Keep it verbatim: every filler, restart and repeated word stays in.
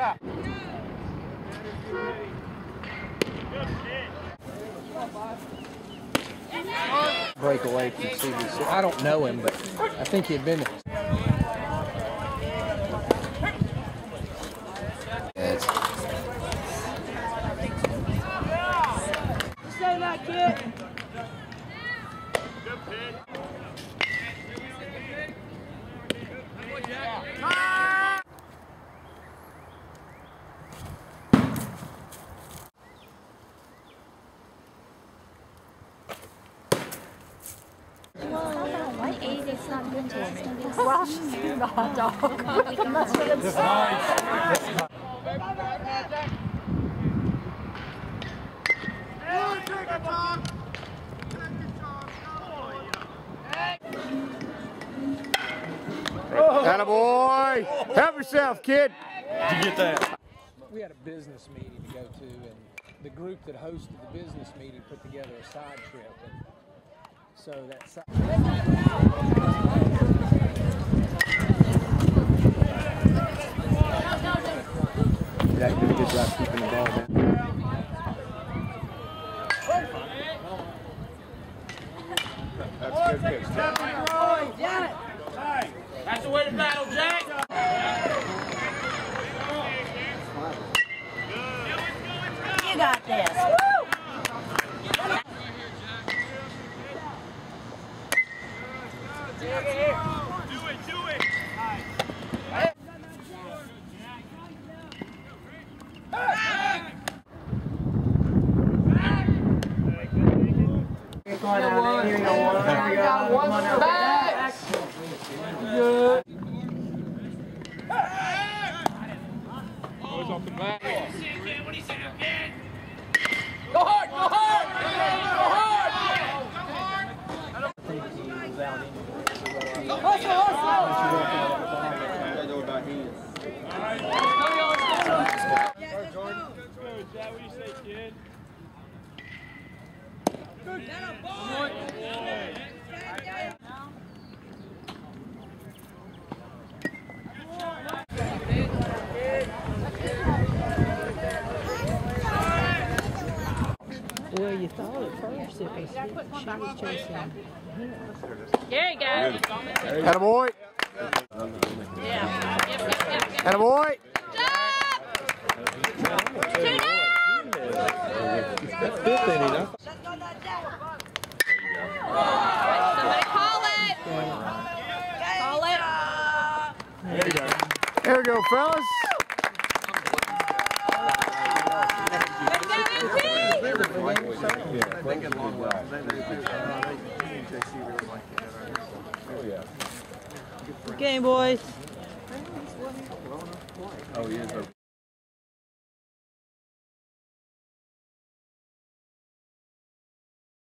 Yeah. Break away from C B C. I don't know him, but I think he'd been there. Say that, kid. Good pitch. Well, she's eating the hot dog. That's what I'm saying. Attaboy! Help yourself, kid! Did you get that? We had a business meeting to go to, and the group that hosted the business meeting put together a side trip. And so that side Jack did a good job keeping the ball down. That's a good pitch. That's the way to battle, Jack. You got this. Woo! Do it, do it! Good. Goes off the back. Go hard, go hard! Go hard! Hustle, hustle! I know about him. Let's go, Jack. What do you say, kid? Good. Boy. Well, you thought at first it was she was chasing. There you go. Attaboy! Yeah. Yep, yep, yep, yep. Attaboy! Two down! That's fifth inning, huh? Somebody call it. Call it. There you go. There we go, fellas. Game, boys. Oh, he is.